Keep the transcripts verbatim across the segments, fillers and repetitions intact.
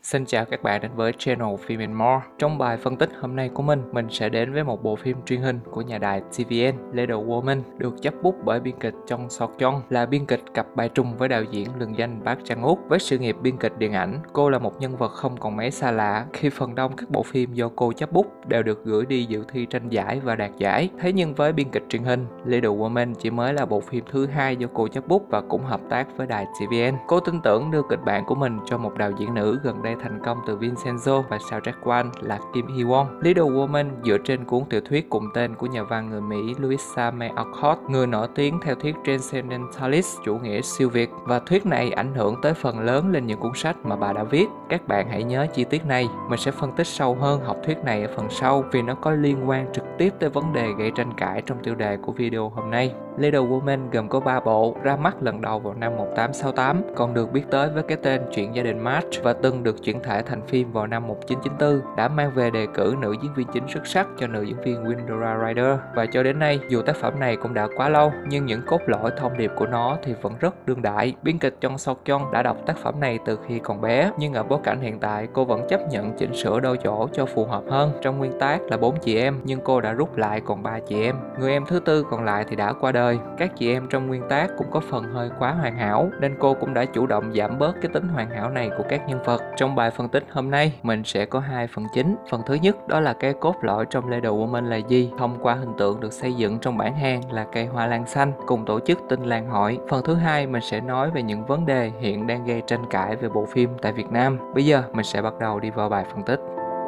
Xin chào các bạn đến với channel Phim and More. Trong bài phân tích hôm nay của mình, mình sẽ đến với một bộ phim truyền hình của nhà đài tê vê en, Little Woman, được chấp bút bởi biên kịch Chong Seok-yeon, là biên kịch cặp bài trùng với đạo diễn lừng danh Park Chan-wook. Với sự nghiệp biên kịch điện ảnh, cô là một nhân vật không còn mấy xa lạ khi phần đông các bộ phim do cô chấp bút đều được gửi đi dự thi tranh giải và đạt giải. Thế nhưng với biên kịch truyền hình, Little Woman chỉ mới là bộ phim thứ hai do cô chấp bút và cũng hợp tác với đài tê vê en. Cô tin tưởng đưa kịch bản của mình cho một đạo diễn nữ gần đây thành công từ Vincenzo và soundtrack one là Kim Hee-won. Little Woman dựa trên cuốn tiểu thuyết cùng tên của nhà văn người Mỹ Louisa May Alcott, người nổi tiếng theo thuyết Transcendentalist, chủ nghĩa siêu việt, và thuyết này ảnh hưởng tới phần lớn lên những cuốn sách mà bà đã viết. Các bạn hãy nhớ chi tiết này, mình sẽ phân tích sâu hơn học thuyết này ở phần sau vì nó có liên quan trực tiếp tới vấn đề gây tranh cãi trong tiêu đề của video hôm nay. Little Woman gồm có ba bộ, ra mắt lần đầu vào năm một nghìn tám trăm sáu mươi tám, còn được biết tới với cái tên Chuyện gia đình March, và từng được chuyển thể thành phim vào năm một nghìn chín trăm chín mươi tư, đã mang về đề cử nữ diễn viên chính xuất sắc cho nữ diễn viên Winona Ryder. Và cho đến nay, dù tác phẩm này cũng đã quá lâu, nhưng những cốt lõi thông điệp của nó thì vẫn rất đương đại. Biên kịch Chong Seok-yeon đã đọc tác phẩm này từ khi còn bé, nhưng ở bối cảnh hiện tại, cô vẫn chấp nhận chỉnh sửa đôi chỗ cho phù hợp hơn. Trong nguyên tác là bốn chị em, nhưng cô đã rút lại còn ba chị em. Người em thứ tư còn lại thì đã qua đời. Các chị em trong nguyên tác cũng có phần hơi quá hoàn hảo, nên cô cũng đã chủ động giảm bớt cái tính hoàn hảo này của các nhân vật. Trong bài phân tích hôm nay, mình sẽ có hai phần chính. Phần thứ nhất đó là cái cốt lõi trong Little Woman là gì, thông qua hình tượng được xây dựng trong bản hàng là cây hoa lan xanh cùng tổ chức Tinh Lan Hội. Phần thứ hai mình sẽ nói về những vấn đề hiện đang gây tranh cãi về bộ phim tại Việt Nam. Bây giờ mình sẽ bắt đầu đi vào bài phân tích.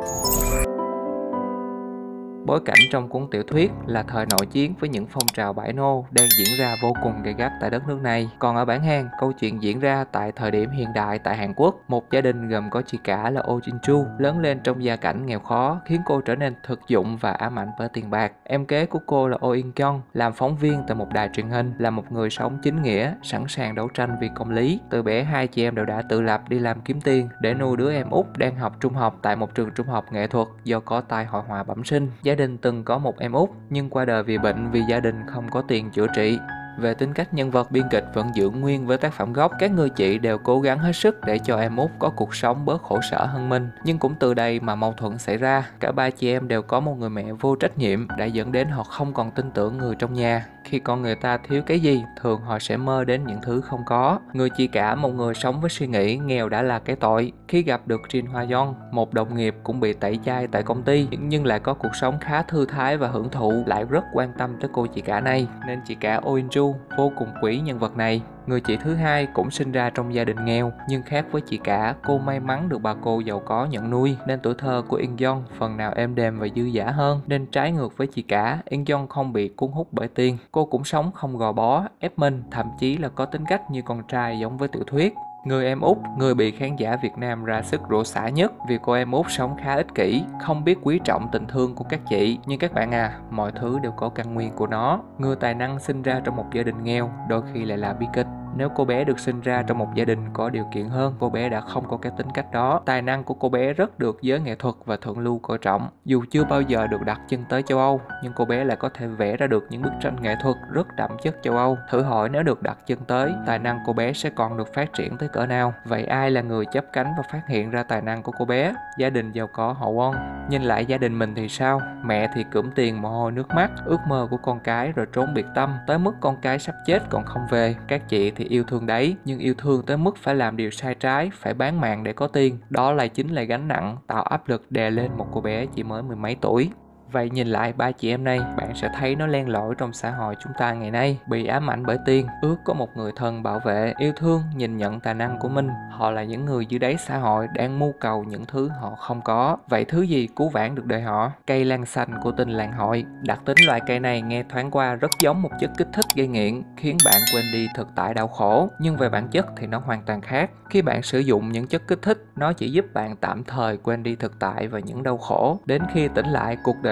Bối cảnh trong cuốn tiểu thuyết là thời nội chiến với những phong trào bãi nô đang diễn ra vô cùng gay gắt tại đất nước này. Còn ở bản hàng, câu chuyện diễn ra tại thời điểm hiện đại tại Hàn Quốc. Một gia đình gồm có chị cả là Oh Jin-chu lớn lên trong gia cảnh nghèo khó, khiến cô trở nên thực dụng và ám ảnh bởi tiền bạc. Em kế của cô là Oh In-kyung, làm phóng viên tại một đài truyền hình, là một người sống chính nghĩa, sẵn sàng đấu tranh vì công lý. Từ bé hai chị em đều đã tự lập đi làm kiếm tiền để nuôi đứa em út đang học trung học tại một trường trung học nghệ thuật do có tai hội họa bẩm sinh. Gia đình từng có một em út nhưng qua đời vì bệnh vì gia đình không có tiền chữa trị. Về tính cách nhân vật, biên kịch vẫn giữ nguyên với tác phẩm gốc. Các người chị đều cố gắng hết sức để cho em út có cuộc sống bớt khổ sở hơn mình. Nhưng cũng từ đây mà mâu thuẫn xảy ra. Cả ba chị em đều có một người mẹ vô trách nhiệm đã dẫn đến họ không còn tin tưởng người trong nhà. Khi con người ta thiếu cái gì, thường họ sẽ mơ đến những thứ không có. Người chị cả, một người sống với suy nghĩ nghèo đã là cái tội. Khi gặp được Jin Hwa Yeon, một đồng nghiệp cũng bị tẩy chay tại công ty nhưng lại có cuộc sống khá thư thái và hưởng thụ, lại rất quan tâm tới cô chị cả này, nên chị cả Oh In-ju vô cùng quý nhân vật này. Người chị thứ hai cũng sinh ra trong gia đình nghèo, nhưng khác với chị cả, cô may mắn được bà cô giàu có nhận nuôi, nên tuổi thơ của In-yeon phần nào êm đềm và dư dả hơn. Nên trái ngược với chị cả, In-yeon không bị cuốn hút bởi tiền. Cô cũng sống không gò bó, ép mình, thậm chí là có tính cách như con trai giống với tiểu thuyết. Người em út, người bị khán giả Việt Nam ra sức rủa xả nhất vì cô em út sống khá ích kỷ, không biết quý trọng tình thương của các chị. Nhưng các bạn à, mọi thứ đều có căn nguyên của nó. Người tài năng sinh ra trong một gia đình nghèo đôi khi lại là bi kịch. Nếu cô bé được sinh ra trong một gia đình có điều kiện hơn, cô bé đã không có cái tính cách đó. Tài năng của cô bé rất được giới nghệ thuật và thượng lưu coi trọng. Dù chưa bao giờ được đặt chân tới châu Âu, nhưng cô bé lại có thể vẽ ra được những bức tranh nghệ thuật rất đậm chất châu Âu. Thử hỏi nếu được đặt chân tới, tài năng cô bé sẽ còn được phát triển tới cỡ nào? Vậy ai là người chấp cánh và phát hiện ra tài năng của cô bé? Gia đình giàu có họ Won. Nhìn lại gia đình mình thì sao? Mẹ thì cưỡng tiền mồ hôi nước mắt, ước mơ của con cái rồi trốn biệt tâm, tới mức con cái sắp chết còn không về. Các chị thì yêu thương đấy, nhưng yêu thương tới mức phải làm điều sai trái, phải bán mạng để có tiền. Đó lại chính là gánh nặng tạo áp lực đè lên một cô bé chỉ mới mười mấy tuổi. Vậy nhìn lại ba chị em này, bạn sẽ thấy nó len lỏi trong xã hội chúng ta ngày nay. Bị ám ảnh bởi tiền, ước có một người thân bảo vệ, yêu thương, nhìn nhận tài năng của mình. Họ là những người dưới đáy xã hội đang mưu cầu những thứ họ không có. Vậy thứ gì cứu vãn được đời họ? Cây lan xanh của Tinh Lan Hội. Đặc tính loại cây này nghe thoáng qua rất giống một chất kích thích gây nghiện, khiến bạn quên đi thực tại đau khổ. Nhưng về bản chất thì nó hoàn toàn khác. Khi bạn sử dụng những chất kích thích, nó chỉ giúp bạn tạm thời quên đi thực tại và những đau khổ. Đến khi tỉnh lại, cuộc đời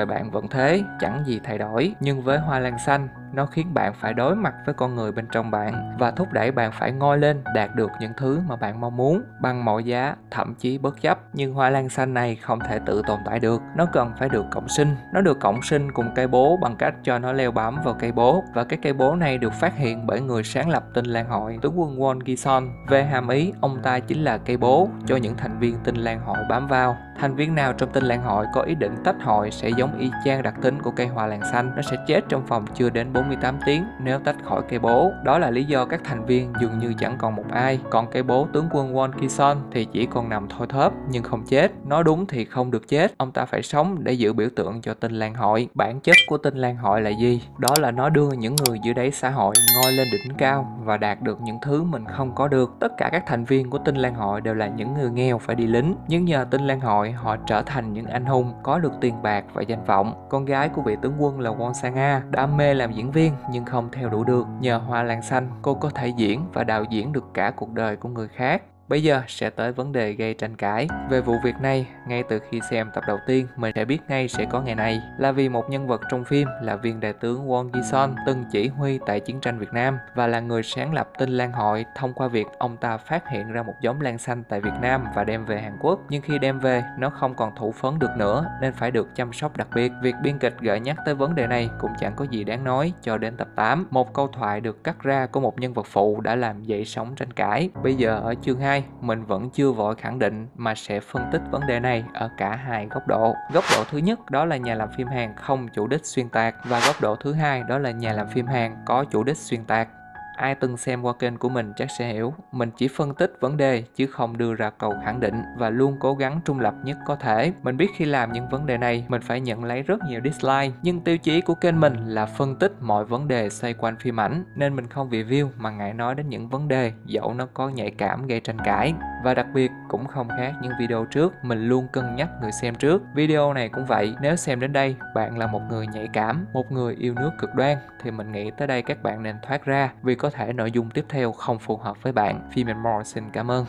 đời bạn vẫn thế, chẳng gì thay đổi. Nhưng với hoa lan xanh, nó khiến bạn phải đối mặt với con người bên trong bạn và thúc đẩy bạn phải ngoi lên, đạt được những thứ mà bạn mong muốn bằng mọi giá, thậm chí bất chấp. Nhưng hoa lan xanh này không thể tự tồn tại được, nó cần phải được cộng sinh. Nó được cộng sinh cùng cây bố bằng cách cho nó leo bám vào cây bố, và cái cây bố này được phát hiện bởi người sáng lập Tinh Lan Hội, tướng quân Won Gison. Về hàm ý, ông ta chính là cây bố cho những thành viên Tinh Lan Hội bám vào. Thành viên nào trong Tinh Lan Hội có ý định tách hội sẽ giống y chang đặc tính của cây hoa lan xanh, nó sẽ chết trong vòng chưa đến bốn mươi tám tiếng nếu tách khỏi cây bố. Đó là lý do các thành viên dường như chẳng còn một ai. Còn cây bố tướng quân Won Gison thì chỉ còn nằm thoi thóp nhưng không chết. Nói đúng thì không được chết, ông ta phải sống để giữ biểu tượng cho Tinh Lan Hội. Bản chất của Tinh Lan Hội là gì? Đó là nó đưa những người dưới đáy xã hội ngoi lên đỉnh cao và đạt được những thứ mình không có được. Tất cả các thành viên của Tinh Lan Hội đều là những người nghèo phải đi lính, nhưng nhờ Tinh Lan Hội họ trở thành những anh hùng, có được tiền bạc và danh vọng. Con gái của vị tướng quân là Won Sang-a đam mê làm diễn viên nhưng không theo đuổi được. Nhờ hoa lan xanh, cô có thể diễn và đạo diễn được cả cuộc đời của người khác. Bây giờ sẽ tới vấn đề gây tranh cãi. Về vụ việc này, ngay từ khi xem tập đầu tiên, mình sẽ biết ngay sẽ có ngày này. Là vì một nhân vật trong phim là viên đại tướng Won Gison từng chỉ huy tại chiến tranh Việt Nam và là người sáng lập Tinh Lan Hội thông qua việc ông ta phát hiện ra một giống lan xanh tại Việt Nam và đem về Hàn Quốc. Nhưng khi đem về, nó không còn thụ phấn được nữa nên phải được chăm sóc đặc biệt. Việc biên kịch gợi nhắc tới vấn đề này cũng chẳng có gì đáng nói cho đến tập tám. Một câu thoại được cắt ra của một nhân vật phụ đã làm dậy sóng tranh cãi. Bây giờ ở chương hai, mình vẫn chưa vội khẳng định mà sẽ phân tích vấn đề này ở cả hai góc độ. Góc độ thứ nhất đó là nhà làm phim Hàn không chủ đích xuyên tạc, và góc độ thứ hai đó là nhà làm phim Hàn có chủ đích xuyên tạc. Ai từng xem qua kênh của mình chắc sẽ hiểu, mình chỉ phân tích vấn đề chứ không đưa ra câu khẳng định và luôn cố gắng trung lập nhất có thể. Mình biết khi làm những vấn đề này mình phải nhận lấy rất nhiều dislike, nhưng tiêu chí của kênh mình là phân tích mọi vấn đề xoay quanh phim ảnh nên mình không vì view mà ngại nói đến những vấn đề dẫu nó có nhạy cảm gây tranh cãi. Và đặc biệt cũng không khác những video trước, mình luôn cân nhắc người xem trước. Video này cũng vậy, nếu xem đến đây bạn là một người nhạy cảm, một người yêu nước cực đoan thì mình nghĩ tới đây các bạn nên thoát ra, vì có thể nội dung tiếp theo không phù hợp với bạn. Phim and More xin cảm ơn.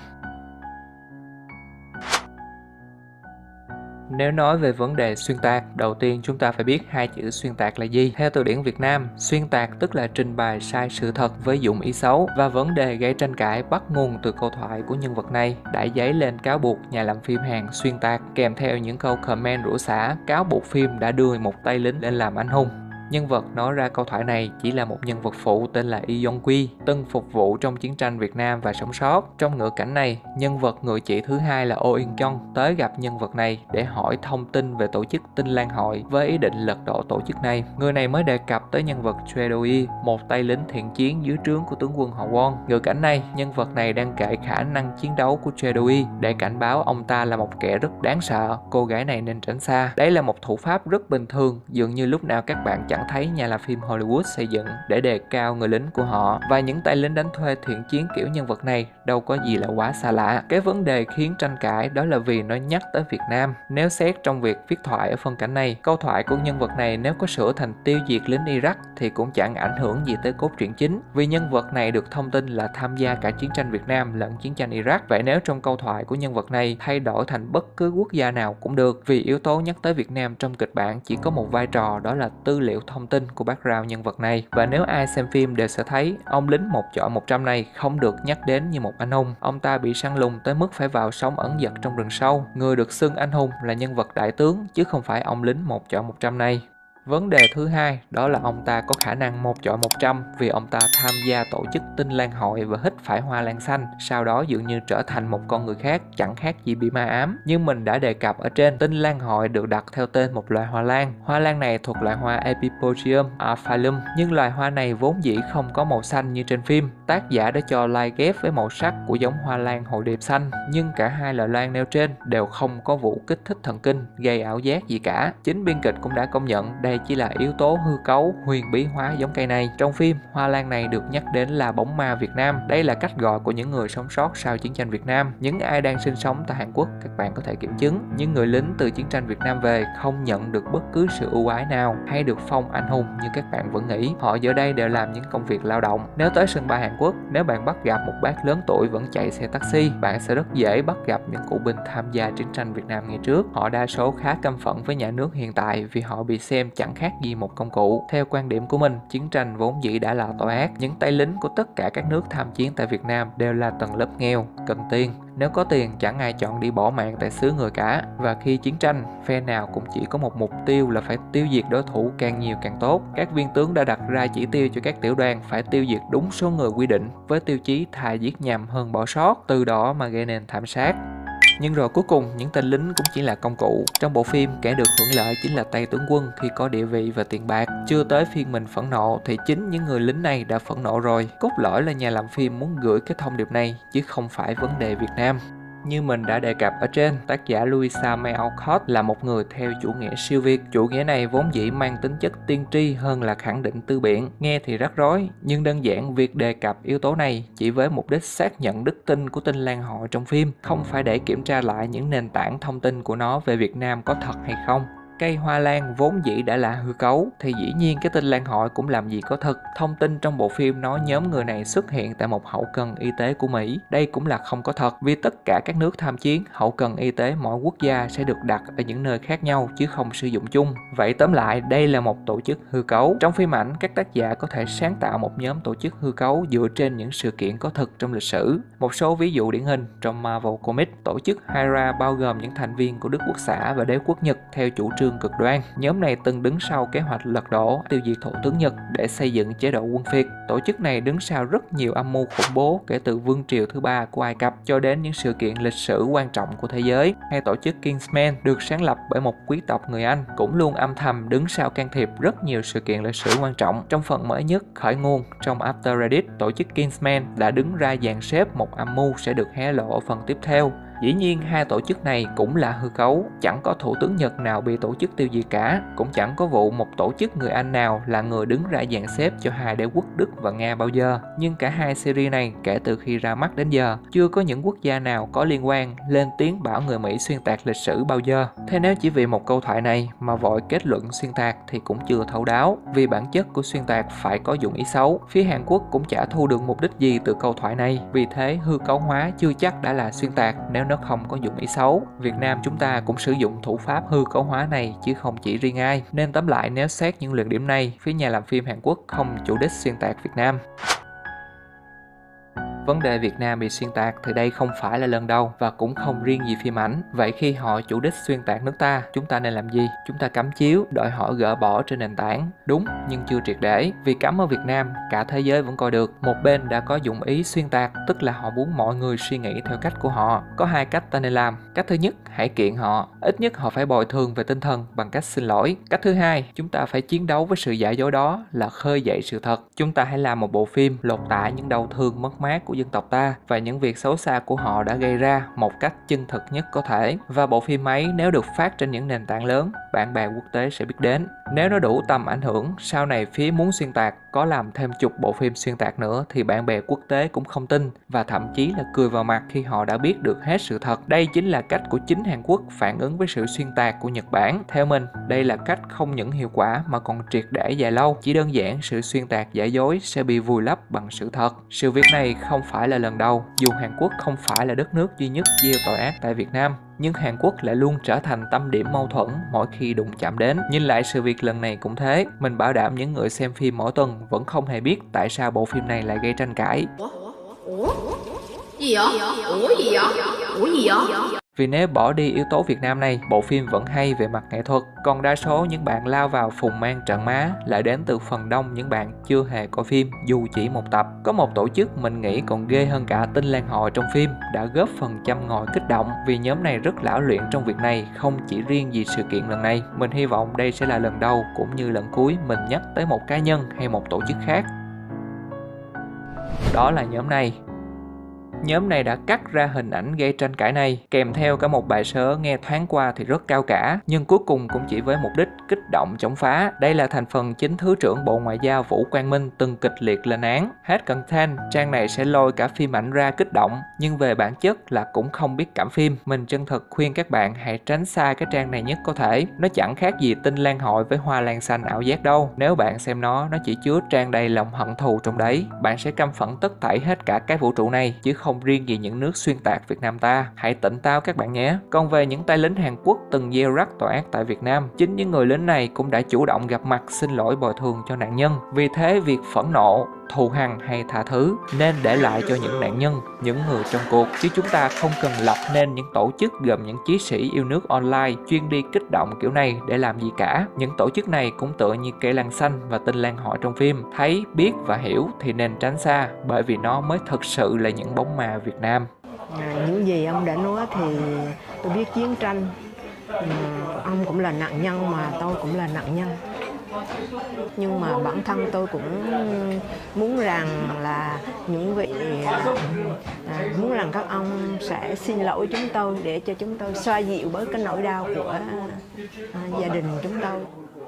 Nếu nói về vấn đề xuyên tạc, đầu tiên chúng ta phải biết hai chữ xuyên tạc là gì. Theo từ điển Việt Nam, xuyên tạc tức là trình bày sai sự thật với dụng ý xấu, và vấn đề gây tranh cãi bắt nguồn từ câu thoại của nhân vật này đã dấy lên cáo buộc nhà làm phim Hàn xuyên tạc, kèm theo những câu comment rủa xả, cáo buộc phim đã đưa một tay lính lên làm anh hùng. Nhân vật nói ra câu thoại này chỉ là một nhân vật phụ tên là Lee Yong-ki, từng phục vụ trong chiến tranh Việt Nam và sống sót. Trong ngữ cảnh này, nhân vật người chị thứ hai là Oh In-kyung tới gặp nhân vật này để hỏi thông tin về tổ chức Tinh Lan Hội với ý định lật đổ tổ chức này. Người này mới đề cập tới nhân vật Choi Do-hee, một tay lính thiện chiến dưới trướng của tướng quân họ Won. Ngữ cảnh này, nhân vật này đang kể khả năng chiến đấu của Choi Do-hee để cảnh báo ông ta là một kẻ rất đáng sợ, cô gái này nên tránh xa. Đấy là một thủ pháp rất bình thường, dường như lúc nào các bạn chẳng thấy nhà làm phim Hollywood xây dựng để đề cao người lính của họ, và những tay lính đánh thuê thiện chiến kiểu nhân vật này đâu có gì là quá xa lạ. Cái vấn đề khiến tranh cãi đó là vì nó nhắc tới Việt Nam. Nếu xét trong việc viết thoại ở phân cảnh này, câu thoại của nhân vật này nếu có sửa thành tiêu diệt lính Iraq thì cũng chẳng ảnh hưởng gì tới cốt truyện chính, vì nhân vật này được thông tin là tham gia cả chiến tranh Việt Nam lẫn chiến tranh Iraq. Vậy nếu trong câu thoại của nhân vật này thay đổi thành bất cứ quốc gia nào cũng được, vì yếu tố nhắc tới Việt Nam trong kịch bản chỉ có một vai trò, đó là tư liệu thông tin của background nhân vật này. Và nếu ai xem phim đều sẽ thấy ông lính một chọi một trăm này không được nhắc đến như một anh hùng. Ông ta bị săn lùng tới mức phải vào sống ẩn dật trong rừng sâu. Người được xưng anh hùng là nhân vật đại tướng chứ không phải ông lính một chọi một trăm này. Vấn đề thứ hai đó là ông ta có khả năng một chọi một trăm vì ông ta tham gia tổ chức Tinh Lan Hội và hít phải hoa lan xanh, sau đó dường như trở thành một con người khác, chẳng khác gì bị ma ám. Nhưng mình đã đề cập ở trên, Tinh Lan Hội được đặt theo tên một loài hoa lan. Hoa lan này thuộc loại hoa Epipogium aphyllum, nhưng loài hoa này vốn dĩ không có màu xanh như trên phim. Tác giả đã cho lai ghép với màu sắc của giống hoa lan hội điệp xanh, nhưng cả hai loài lan nêu trên đều không có vụ kích thích thần kinh, gây ảo giác gì cả. Chính biên kịch cũng đã công nhận đây chỉ là yếu tố hư cấu, huyền bí hóa giống cây này. Trong phim, hoa lan này được nhắc đến là bóng ma Việt Nam. Đây là cách gọi của những người sống sót sau chiến tranh Việt Nam. Những ai đang sinh sống tại Hàn Quốc, các bạn có thể kiểm chứng. Những người lính từ chiến tranh Việt Nam về không nhận được bất cứ sự ưu ái nào hay được phong anh hùng như các bạn vẫn nghĩ. Họ giờ đây đều làm những công việc lao động. Nếu tới sân bay Hàn Hàn Quốc, nếu bạn bắt gặp một bác lớn tuổi vẫn chạy xe taxi, bạn sẽ rất dễ bắt gặp những cựu binh tham gia chiến tranh Việt Nam ngày trước. Họ đa số khá căm phẫn với nhà nước hiện tại vì họ bị xem chẳng khác gì một công cụ. Theo quan điểm của mình, chiến tranh vốn dĩ đã là tội ác. Những tay lính của tất cả các nước tham chiến tại Việt Nam đều là tầng lớp nghèo, cần tiền. Nếu có tiền, chẳng ai chọn đi bỏ mạng tại xứ người cả. Và khi chiến tranh, phe nào cũng chỉ có một mục tiêu là phải tiêu diệt đối thủ càng nhiều càng tốt. Các viên tướng đã đặt ra chỉ tiêu cho các tiểu đoàn phải tiêu diệt đúng số người quy định, với tiêu chí thà giết nhầm hơn bỏ sót, từ đó mà gây nên thảm sát. Nhưng rồi cuối cùng, những tên lính cũng chỉ là công cụ. Trong bộ phim, kẻ được hưởng lợi chính là tay tướng quân khi có địa vị và tiền bạc. Chưa tới phiên mình phẫn nộ thì chính những người lính này đã phẫn nộ rồi. Cốt lõi là nhà làm phim muốn gửi cái thông điệp này, chứ không phải vấn đề Việt Nam. Như mình đã đề cập ở trên, tác giả Louisa May Alcott là một người theo chủ nghĩa siêu việt. Chủ nghĩa này vốn dĩ mang tính chất tiên tri hơn là khẳng định tư biện. Nghe thì rắc rối, nhưng đơn giản việc đề cập yếu tố này chỉ với mục đích xác nhận đức tin của tin Lan họ trong phim, không phải để kiểm tra lại những nền tảng thông tin của nó về Việt Nam có thật hay không. Cây hoa lan vốn dĩ đã là hư cấu, thì dĩ nhiên cái tin Lan họ cũng làm gì có thật. Thông tin trong bộ phim nói nhóm người này xuất hiện tại một hậu cần y tế của Mỹ. Đây cũng là không có thật, vì tất cả các nước tham chiến, hậu cần y tế mỗi quốc gia sẽ được đặt ở những nơi khác nhau chứ không sử dụng chung. Vậy tóm lại, đây là một tổ chức hư cấu. Trong phim ảnh, các tác giả có thể sáng tạo một nhóm tổ chức hư cấu dựa trên những sự kiện có thực trong lịch sử. Một số ví dụ điển hình trong Marvel Comics, tổ chức Hydra bao gồm những thành viên của Đức Quốc xã và Đế quốc Nhật theo chủ trương cực đoan. Nhóm này từng đứng sau kế hoạch lật đổ, tiêu diệt thủ tướng Nhật để xây dựng chế độ quân phiệt. Tổ chức này đứng sau rất nhiều âm mưu khủng bố kể từ vương triều thứ ba của Ai Cập cho đến những sự kiện lịch sử quan trọng của thế giới. Hay tổ chức Kingsman được sáng lập bởi một quý tộc người Anh cũng luôn âm thầm đứng sau can thiệp rất nhiều sự kiện lịch sử quan trọng. Trong phần mới nhất, khởi nguồn trong After Reddit, tổ chức Kingsman đã đứng ra dàn xếp một âm mưu sẽ được hé lộ ở phần tiếp theo. Dĩ nhiên hai tổ chức này cũng là hư cấu, chẳng có thủ tướng Nhật nào bị tổ chức tiêu diệt cả, cũng chẳng có vụ một tổ chức người Anh nào là người đứng ra dàn xếp cho hai đế quốc Đức và Nga bao giờ. Nhưng cả hai series này kể từ khi ra mắt đến giờ, chưa có những quốc gia nào có liên quan lên tiếng bảo người Mỹ xuyên tạc lịch sử bao giờ. Thế nếu chỉ vì một câu thoại này mà vội kết luận xuyên tạc thì cũng chưa thấu đáo, vì bản chất của xuyên tạc phải có dụng ý xấu. Phía Hàn Quốc cũng chả thu được mục đích gì từ câu thoại này, vì thế hư cấu hóa chưa chắc đã là xuyên tạc nếu nó không có dụng ý xấu. Việt Nam chúng ta cũng sử dụng thủ pháp hư cấu hóa này chứ không chỉ riêng ai. Nên tóm lại, nếu xét những lược điểm này, phía nhà làm phim Hàn Quốc không chủ đích xuyên tạc Việt Nam. Vấn đề Việt Nam bị xuyên tạc thì đây không phải là lần đầu và cũng không riêng gì phim ảnh. Vậy khi họ chủ đích xuyên tạc nước ta, chúng ta nên làm gì? Chúng ta cấm chiếu, đòi hỏi gỡ bỏ trên nền tảng. Đúng, nhưng chưa triệt để. Vì cấm ở Việt Nam, cả thế giới vẫn coi được. Một bên đã có dụng ý xuyên tạc, tức là họ muốn mọi người suy nghĩ theo cách của họ. Có hai cách ta nên làm. Cách thứ nhất, hãy kiện họ. Ít nhất họ phải bồi thường về tinh thần bằng cách xin lỗi. Cách thứ hai, chúng ta phải chiến đấu với sự giả dối đó là khơi dậy sự thật. Chúng ta hãy làm một bộ phim lột tả những đau thương mất mát của dân tộc ta và những việc xấu xa của họ đã gây ra một cách chân thực nhất có thể. Và bộ phim ấy nếu được phát trên những nền tảng lớn, bạn bè quốc tế sẽ biết đến. Nếu nó đủ tầm ảnh hưởng, sau này phía muốn xuyên tạc có làm thêm chục bộ phim xuyên tạc nữa thì bạn bè quốc tế cũng không tin và thậm chí là cười vào mặt khi họ đã biết được hết sự thật. Đây chính là cách của chính Hàn Quốc phản ứng với sự xuyên tạc của Nhật Bản. Theo mình, đây là cách không những hiệu quả mà còn triệt để dài lâu. Chỉ đơn giản sự xuyên tạc giả dối sẽ bị vùi lấp bằng sự thật. Sự việc này không phải là lần đầu, dù Hàn Quốc không phải là đất nước duy nhất gieo tội ác tại Việt Nam, nhưng Hàn Quốc lại luôn trở thành tâm điểm mâu thuẫn mỗi khi đụng chạm đến. Nhìn lại sự việc lần này cũng thế, mình bảo đảm những người xem phim mỗi tuần vẫn không hề biết tại sao bộ phim này lại gây tranh cãi. Ủa? Ủa? Gì vậy? Ủa gì vậy? Ủa gì vậy? Vì nếu bỏ đi yếu tố Việt Nam này, bộ phim vẫn hay về mặt nghệ thuật. Còn đa số những bạn lao vào phùng mang trận má lại đến từ phần đông những bạn chưa hề coi phim dù chỉ một tập. Có một tổ chức mình nghĩ còn ghê hơn cả tin Lan họ trong phim đã góp phần châm ngòi kích động, vì nhóm này rất lão luyện trong việc này, không chỉ riêng gì sự kiện lần này. Mình hy vọng đây sẽ là lần đầu cũng như lần cuối mình nhắc tới một cá nhân hay một tổ chức khác. Đó là nhóm này. nhóm này đã cắt ra hình ảnh gây tranh cãi này, kèm theo cả một bài sớ nghe thoáng qua thì rất cao cả, nhưng cuối cùng cũng chỉ với mục đích kích động chống phá. Đây là thành phần chính Thứ trưởng Bộ Ngoại giao Vũ Quang Minh từng kịch liệt lên án. Hết content, trang này sẽ lôi cả phim ảnh ra kích động, nhưng về bản chất là cũng không biết cảm phim. Mình chân thật khuyên các bạn hãy tránh xa cái trang này nhất có thể. Nó chẳng khác gì tin lan hội với hoa lan xanh ảo giác đâu. Nếu bạn xem nó, nó chỉ chứa tràn đầy lòng hận thù trong đấy. Bạn sẽ căm phẫn tất thảy hết cả cái vũ trụ này, chứ không riêng gì những nước xuyên tạc Việt Nam ta. Hãy tỉnh táo các bạn nhé. Còn về những tay lính Hàn Quốc từng gieo rắc tội ác tại Việt Nam, chính những người lính này cũng đã chủ động gặp mặt xin lỗi bồi thường cho nạn nhân. Vì thế việc phẫn nộ, thù hằn hay tha thứ nên để lại cho những nạn nhân, những người trong cuộc, chứ chúng ta không cần lập nên những tổ chức gồm những chiến sĩ yêu nước online chuyên đi kích động kiểu này để làm gì cả. Những tổ chức này cũng tựa như cây lan xanh và tin lan hội trong phim, thấy, biết và hiểu thì nên tránh xa, bởi vì nó mới thực sự là những bóng ma Việt Nam. À, những gì ông đã nói thì tôi biết chiến tranh, à, ông cũng là nạn nhân mà tôi cũng là nạn nhân. Nhưng mà bản thân tôi cũng muốn rằng là những vị à, muốn rằng các ông sẽ xin lỗi chúng tôi để cho chúng tôi xoa dịu bớt cái nỗi đau của à, gia đình chúng tôi.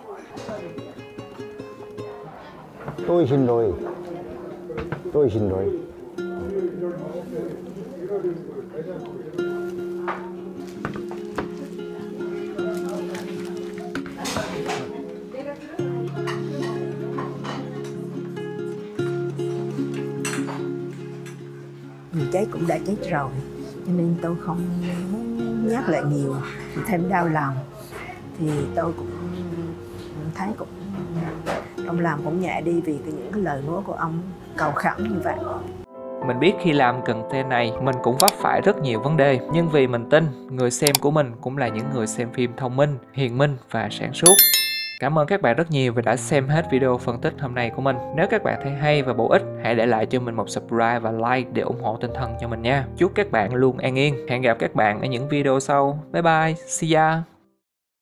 Tôi xin lỗi. Tôi xin lỗi. Người chết cũng đã chết rồi, cho nên tôi không muốn nhắc lại nhiều, thêm đau lòng. Thì tôi cũng thấy cũng trong lòng cũng nhẹ đi vì những cái lời nói của ông cầu khẩn như vậy. Mình biết khi làm content này mình cũng vấp phải rất nhiều vấn đề, nhưng vì mình tin người xem của mình cũng là những người xem phim thông minh, hiền minh và sáng suốt. Cảm ơn các bạn rất nhiều vì đã xem hết video phân tích hôm nay của mình. Nếu các bạn thấy hay và bổ ích, hãy để lại cho mình một subscribe và like để ủng hộ tinh thần cho mình nha. Chúc các bạn luôn an yên. Hẹn gặp các bạn ở những video sau. Bye bye, see ya.